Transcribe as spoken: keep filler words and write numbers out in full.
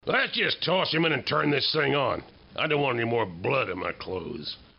Let's just toss him in and turn this thing on. I don't want any more blood in my clothes.